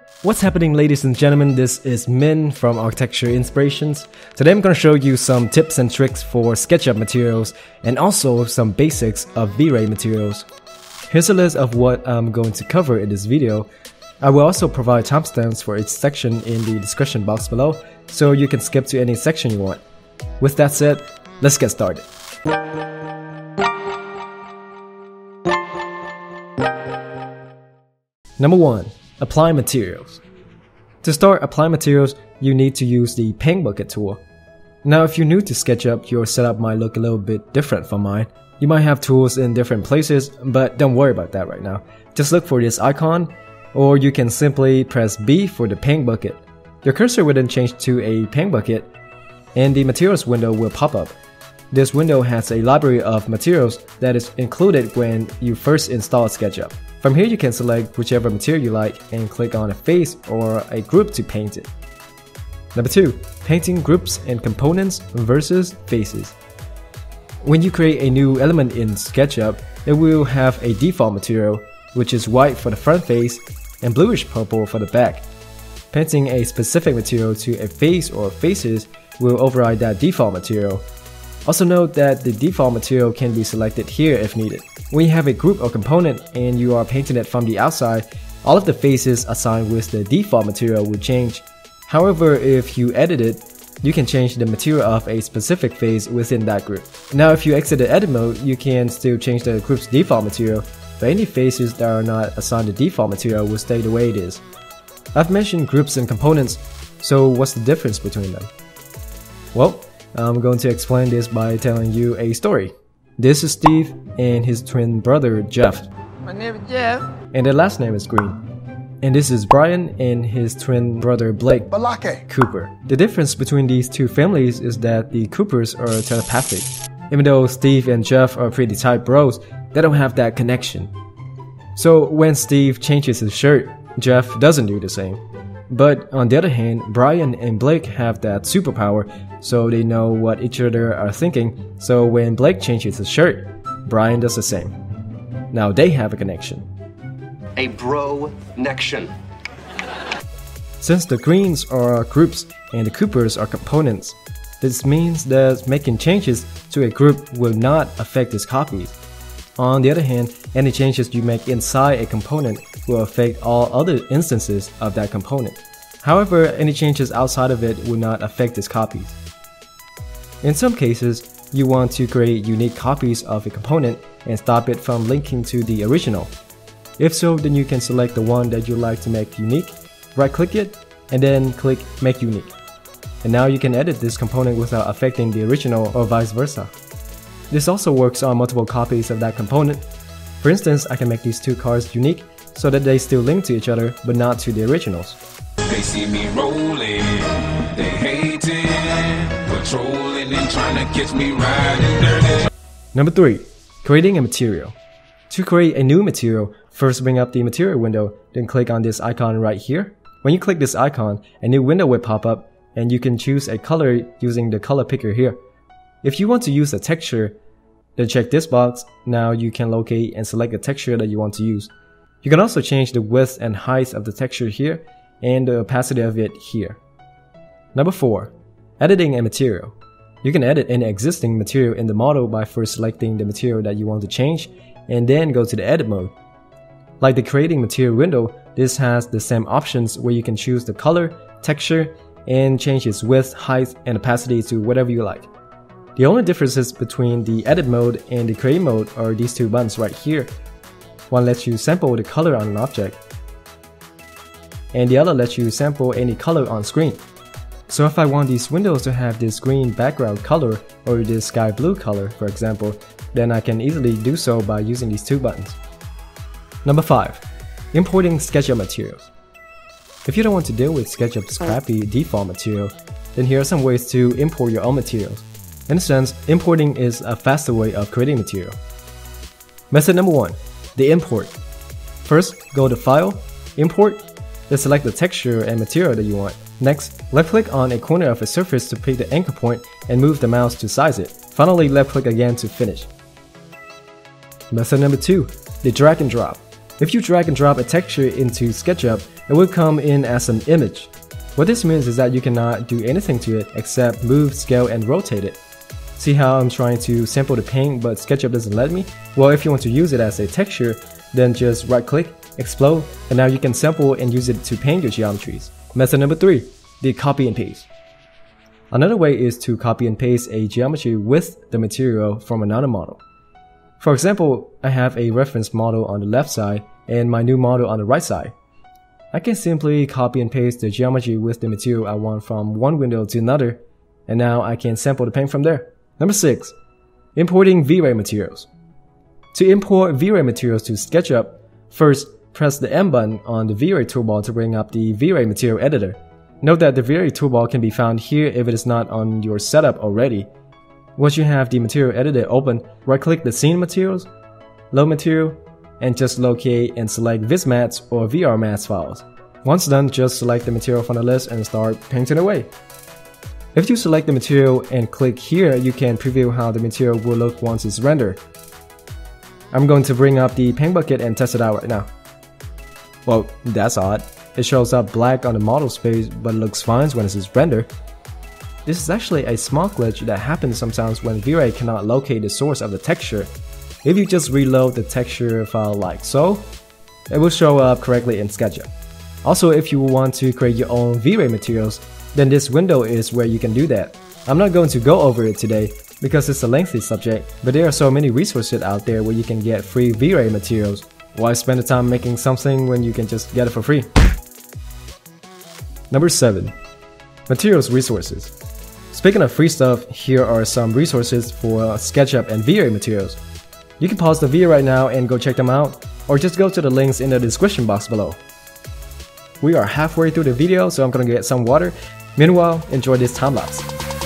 What's happening, ladies and gentlemen? This is Min from Architecture Inspirations. Today I'm going to show you some tips and tricks for SketchUp materials and also some basics of V-Ray materials. Here's a list of what I'm going to cover in this video. I will also provide timestamps for each section in the description box below, so you can skip to any section you want. With that said, let's get started. Number 1. Apply materials. To start applying materials, you need to use the paint bucket tool. Now if you're new to SketchUp, your setup might look a little bit different from mine. You might have tools in different places, but don't worry about that right now. Just look for this icon, or you can simply press B for the paint bucket. Your cursor will then change to a paint bucket, and the materials window will pop up. This window has a library of materials that is included when you first install SketchUp. From here you can select whichever material you like and click on a face or a group to paint it. Number 2. Painting groups and components versus faces. When you create a new element in SketchUp, it will have a default material, which is white for the front face and bluish purple for the back. Painting a specific material to a face or faces will override that default material. Also note that the default material can be selected here if needed. When you have a group or component and you are painting it from the outside, all of the faces assigned with the default material will change. However, if you edit it, you can change the material of a specific face within that group. Now if you exit the edit mode, you can still change the group's default material, but any faces that are not assigned the default material will stay the way it is. I've mentioned groups and components, so what's the difference between them? Well, I'm going to explain this by telling you a story. This is Steve and his twin brother Jeff. My name is Jeff. And their last name is Green. And this is Brian and his twin brother Blake Cooper. The difference between these two families is that the Coopers are telepathic. Even though Steve and Jeff are pretty tight bros, they don't have that connection. So when Steve changes his shirt, Jeff doesn't do the same. But on the other hand, Brian and Blake have that superpower, so they know what each other are thinking, so when Blake changes his shirt, Brian does the same. Now they have a connection. A bro-nection. Since the Greens are groups and the Coopers are components, this means that making changes to a group will not affect its copies. On the other hand, any changes you make inside a component will affect all other instances of that component. However, any changes outside of it will not affect its copies. In some cases, you want to create unique copies of a component and stop it from linking to the original. If so, then you can select the one that you like to make unique, right-click it, and then click Make Unique. And now you can edit this component without affecting the original or vice versa. This also works on multiple copies of that component. For instance, I can make these two cars unique so that they still link to each other but not to the originals. They see me rolling, they hating, patrolling and trying to catch me riding dirty. Number 3. Creating a material. To create a new material, first bring up the material window, then click on this icon right here. When you click this icon, a new window will pop up and you can choose a color using the color picker here. If you want to use a texture, then check this box. Now you can locate and select the texture that you want to use. You can also change the width and height of the texture here and the opacity of it here. Number 4. Editing a material. You can edit any existing material in the model by first selecting the material that you want to change and then go to the edit mode. Like the creating material window, this has the same options where you can choose the color, texture, and change its width, height, and opacity to whatever you like. The only differences between the edit mode and the create mode are these two buttons right here. One lets you sample the color on an object, and the other lets you sample any color on screen. So if I want these windows to have this green background color or this sky blue color, for example, then I can easily do so by using these two buttons. Number 5. Importing SketchUp materials. If you don't want to deal with SketchUp's crappy default material, then here are some ways to import your own materials. In a sense, importing is a faster way of creating material. Method number 1. The import. First, go to File, Import, then select the texture and material that you want. Next, left-click on a corner of a surface to pick the anchor point and move the mouse to size it. Finally, left-click again to finish. Method number 2. The drag and drop. If you drag and drop a texture into SketchUp, it will come in as an image. What this means is that you cannot do anything to it except move, scale, and rotate it. See how I'm trying to sample the paint but SketchUp doesn't let me? Well, if you want to use it as a texture, then just right click, explode, and now you can sample and use it to paint your geometries. Method number 3, the copy and paste. Another way is to copy and paste a geometry with the material from another model. For example, I have a reference model on the left side and my new model on the right side. I can simply copy and paste the geometry with the material I want from one window to another, and now I can sample the paint from there. Number 6, importing V-Ray materials. To import V-Ray materials to SketchUp, first press the M button on the V-Ray toolbar to bring up the V-Ray material editor. Note that the V-Ray toolbar can be found here if it is not on your setup already. Once you have the material editor open, right-click the scene materials, load material, and just locate and select VisMats or VRMats files. Once done, just select the material from the list and start painting away. If you select the material and click here, you can preview how the material will look once it's rendered. I'm going to bring up the paint bucket and test it out right now. Well, that's odd. It shows up black on the model space but looks fine when it's rendered. This is actually a small glitch that happens sometimes when V-Ray cannot locate the source of the texture. If you just reload the texture file like so, it will show up correctly in SketchUp. Also, if you want to create your own V-Ray materials, then this window is where you can do that. I'm not going to go over it today because it's a lengthy subject, but there are so many resources out there where you can get free V-Ray materials. Why spend the time making something when you can just get it for free? Number 7, materials resources. Speaking of free stuff, here are some resources for SketchUp and V-Ray materials. You can pause the video right now and go check them out, or just go to the links in the description box below. We are halfway through the video, so I'm gonna get some water. Meanwhile, enjoy this time lapse.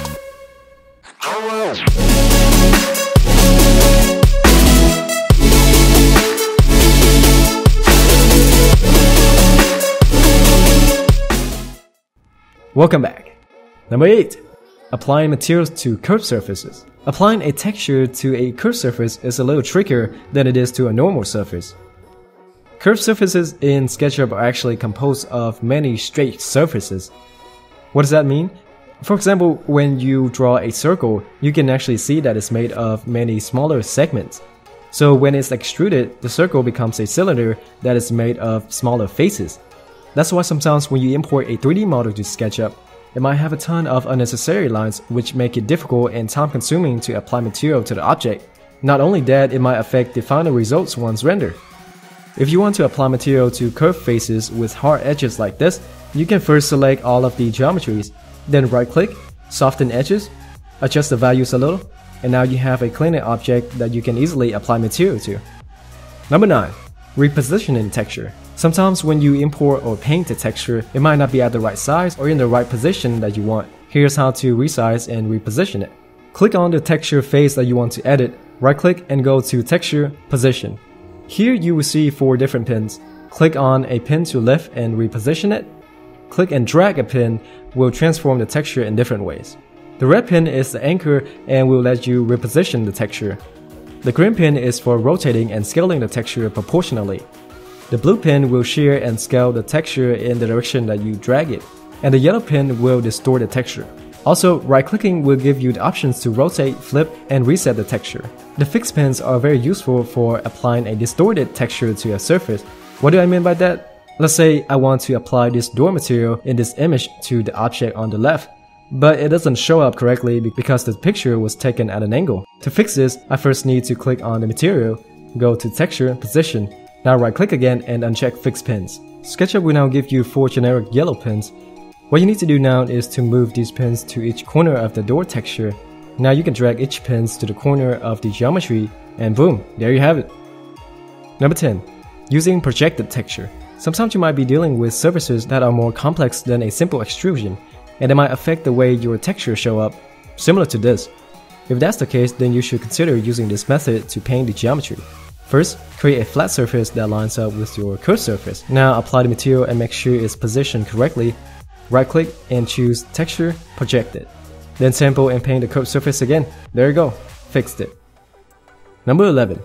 Welcome back. Number 8, applying materials to curved surfaces. Applying a texture to a curved surface is a little trickier than it is to a normal surface. Curved surfaces in SketchUp are actually composed of many straight surfaces. What does that mean? For example, when you draw a circle, you can actually see that it's made of many smaller segments. So when it's extruded, the circle becomes a cylinder that is made of smaller faces. That's why sometimes when you import a 3D model to SketchUp, it might have a ton of unnecessary lines which make it difficult and time-consuming to apply material to the object. Not only that, it might affect the final results once rendered. If you want to apply material to curved faces with hard edges like this, you can first select all of the geometries, then right-click, soften edges, adjust the values a little, and now you have a cleaner object that you can easily apply material to. Number 9, repositioning texture. Sometimes when you import or paint a texture, it might not be at the right size or in the right position that you want. Here's how to resize and reposition it. Click on the texture face that you want to edit, right-click and go to Texture, Position. Here you will see 4 different pins. Click on a pin to lift and reposition it. Click and drag a pin will transform the texture in different ways. The red pin is the anchor and will let you reposition the texture. The green pin is for rotating and scaling the texture proportionally. The blue pin will shear and scale the texture in the direction that you drag it, and the yellow pin will distort the texture. Also, right-clicking will give you the options to rotate, flip, and reset the texture. The fixed pins are very useful for applying a distorted texture to a surface. What do I mean by that? Let's say I want to apply this door material in this image to the object on the left, but it doesn't show up correctly because the picture was taken at an angle. To fix this, I first need to click on the material, go to Texture, Position. Now right-click again and uncheck Fixed Pins. SketchUp will now give you 4 generic yellow pins. What you need to do now is to move these pins to each corner of the door texture. Now you can drag each pins to the corner of the geometry, and boom, there you have it. Number 10. Using projected texture. Sometimes you might be dealing with surfaces that are more complex than a simple extrusion, and they might affect the way your textures show up, similar to this. If that's the case, then you should consider using this method to paint the geometry. First, create a flat surface that lines up with your curved surface. Now apply the material and make sure it's positioned correctly. Right-click and choose Texture, Projected. Then sample and paint the curved surface again. There you go, fixed it. Number 11.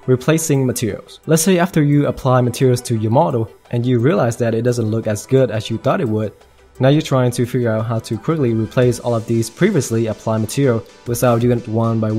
Replacing materials. Let's say after you apply materials to your model and you realize that it doesn't look as good as you thought it would. Now you're trying to figure out how to quickly replace all of these previously applied material without doing it one by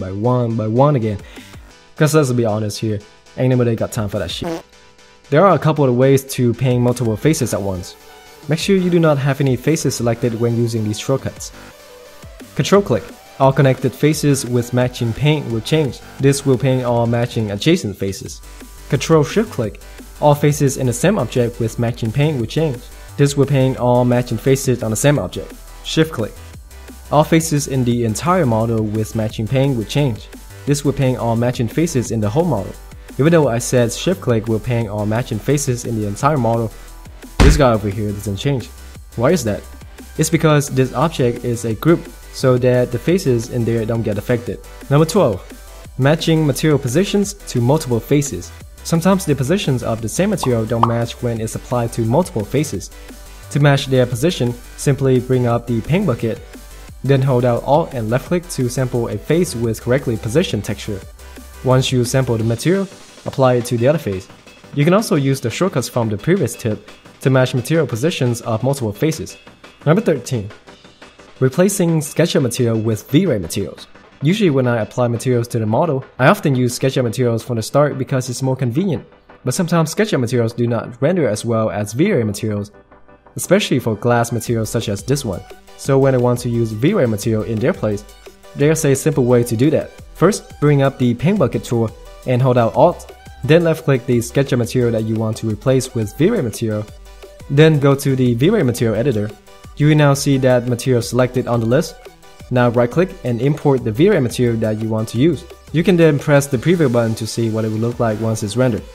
one again. Cause let's be honest here, ain't nobody got time for that shit. There are a couple of ways to paint multiple faces at once. Make sure you do not have any faces selected when using these shortcuts. Control click. All connected faces with matching paint will change. This will paint all matching adjacent faces. Control shift click. All faces in the same object with matching paint will change. This will paint all matching faces on the same object. Shift click. All faces in the entire model with matching paint will change. This will paint all matching faces in the whole model. Even though I said shift click will paint all matching faces in the entire model, this guy over here doesn't change. Why is that? It's because this object is a group, so that the faces in there don't get affected. Number 12. Matching material positions to multiple faces. Sometimes the positions of the same material don't match when it's applied to multiple faces. To match their position, simply bring up the paint bucket, then hold out Alt and left click to sample a face with correctly positioned texture. Once you sample the material, apply it to the other face. You can also use the shortcuts from the previous tip to match material positions of multiple faces. Number 13. Replacing SketchUp material with V-Ray materials. Usually when I apply materials to the model, I often use SketchUp materials from the start because it's more convenient. But sometimes SketchUp materials do not render as well as V-Ray materials, especially for glass materials such as this one. So when I want to use V-Ray material in their place, there's a simple way to do that. First, bring up the paint bucket tool and hold out Alt, then left click the SketchUp material that you want to replace with V-Ray material, then go to the V-Ray material editor. You will now see that material selected on the list. Now right click and import the V-Ray material that you want to use. You can then press the preview button to see what it will look like once it's rendered.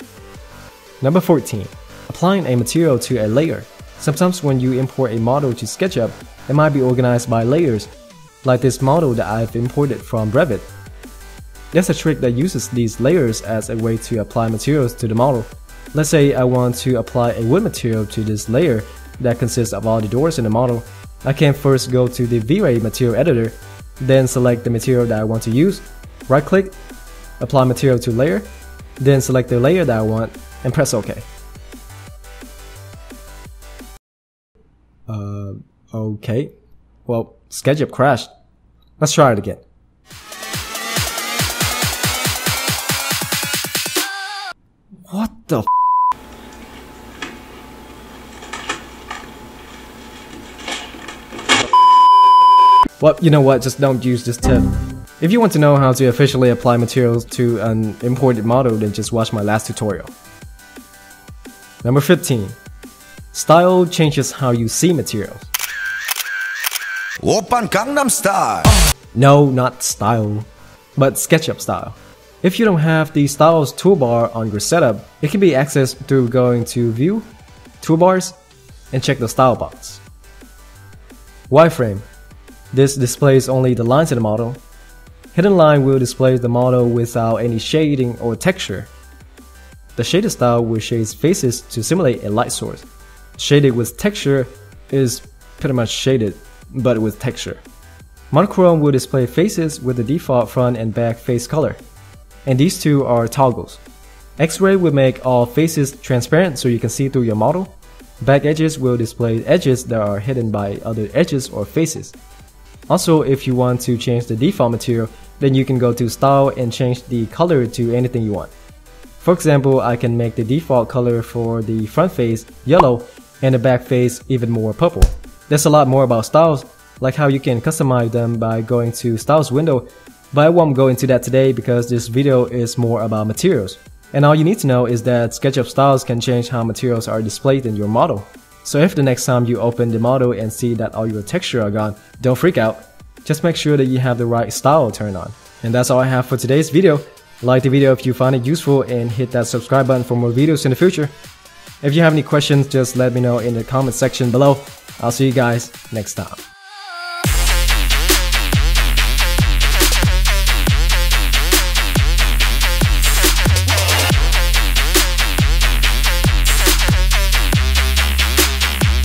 Number 14. Applying a material to a layer. Sometimes when you import a model to SketchUp, it might be organized by layers, like this model that I've imported from Revit. There's a trick that uses these layers as a way to apply materials to the model. Let's say I want to apply a wood material to this layer that consists of all the doors in the model. I can first go to the V-Ray material editor, then select the material that I want to use, right click, apply material to layer, then select the layer that I want, and press OK. Okay. Well, SketchUp crashed. Let's try it again. What the f? Well, you know what, just don't use this tip. If you want to know how to officially apply materials to an imported model, then just watch my last tutorial. Number 15. Style changes how you see materials. Oppan Gangnam Style! No, not style, but SketchUp style. If you don't have the Styles toolbar on your setup, it can be accessed through going to View, Toolbars, and check the Style box. Wireframe. This displays only the lines of the model. Hidden line will display the model without any shading or texture. The shaded style will shade faces to simulate a light source. Shaded with texture is pretty much shaded, but with texture. Monochrome will display faces with the default front and back face color. And these two are toggles. X-ray will make all faces transparent so you can see through your model. Back edges will display edges that are hidden by other edges or faces. Also, if you want to change the default material, then you can go to Style and change the color to anything you want. For example, I can make the default color for the front face yellow and the back face even more purple. There's a lot more about styles, like how you can customize them by going to Styles window, but I won't go into that today because this video is more about materials. And all you need to know is that SketchUp Styles can change how materials are displayed in your model. So if the next time you open the model and see that all your texture are gone, don't freak out. Just make sure that you have the right style turned on. And that's all I have for today's video. Like the video if you find it useful and hit that subscribe button for more videos in the future. If you have any questions, just let me know in the comment section below. I'll see you guys next time.